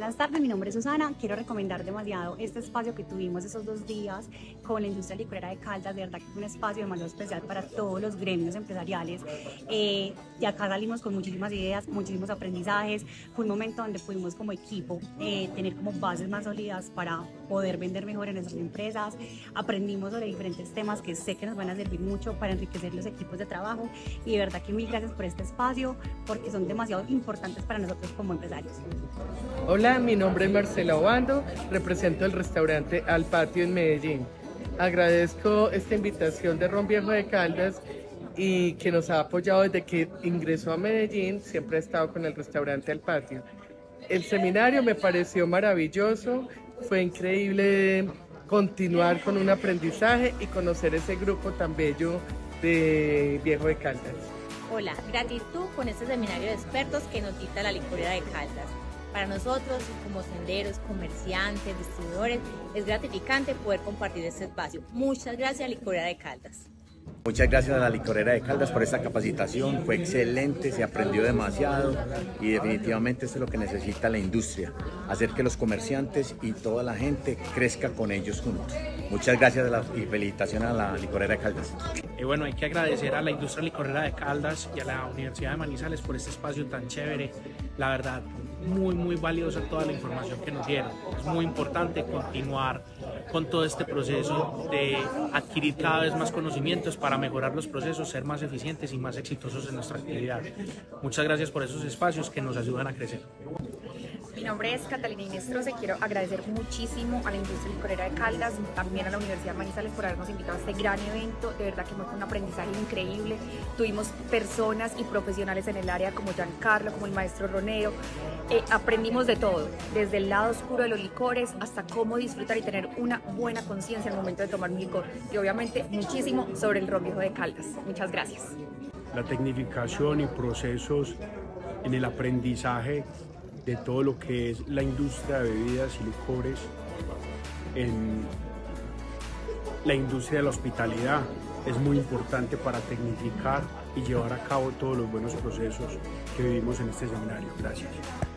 Buenas tardes, mi nombre es Susana. Quiero recomendar demasiado este espacio que tuvimos esos 2 días con la industria licorera de Caldas. De verdad que fue un espacio demasiado especial para todos los gremios empresariales. De acá salimos con muchísimas ideas, muchísimos aprendizajes. Fue un momento donde pudimos como equipo tener como bases más sólidas para poder vender mejor en nuestras empresas. Aprendimos sobre diferentes temas que sé que nos van a servir mucho para enriquecer los equipos de trabajo. Y de verdad que mil gracias por este espacio, porque son demasiado importantes para nosotros como empresarios. Hola, mi nombre es Marcela Obando, represento el restaurante Al Patio en Medellín. Agradezco esta invitación de Ron Viejo de Caldas y que nos ha apoyado desde que ingresó a Medellín, siempre ha estado con el restaurante Al Patio. El seminario me pareció maravilloso, fue increíble continuar con un aprendizaje y conocer ese grupo tan bello de Viejo de Caldas. Hola, gratitud con este seminario de expertos que nos dicta la licorera de Caldas. Para nosotros, como senderos, comerciantes, distribuidores, es gratificante poder compartir este espacio. Muchas gracias, licorera de Caldas. Muchas gracias a la licorera de Caldas por esta capacitación, fue excelente, se aprendió demasiado y definitivamente esto es lo que necesita la industria, hacer que los comerciantes y toda la gente crezca con ellos juntos. Muchas gracias y felicitaciones a la licorera de Caldas. Bueno, hay que agradecer a la industria licorera de Caldas y a la Universidad de Manizales por este espacio tan chévere. La verdad, muy valiosa toda la información que nos dieron. Es muy importante continuar con todo este proceso de adquirir cada vez más conocimientos para mejorar los procesos, ser más eficientes y más exitosos en nuestra actividad. Muchas gracias por esos espacios que nos ayudan a crecer. Mi nombre es Catalina Inés Troce. Quiero agradecer muchísimo a la industria licorera de Caldas, también a la Universidad de Manizales por habernos invitado a este gran evento. De verdad que fue un aprendizaje increíble. Tuvimos personas y profesionales en el área como Giancarlo, como el maestro Roneo. Aprendimos de todo, desde el lado oscuro de los licores hasta cómo disfrutar y tener una buena conciencia al momento de tomar un licor. Y obviamente muchísimo sobre el ron viejo de Caldas. Muchas gracias. La tecnificación y procesos en el aprendizaje de todo lo que es la industria de bebidas y licores, en la industria de la hospitalidad, es muy importante para tecnificar y llevar a cabo todos los buenos procesos que vivimos en este seminario. Gracias.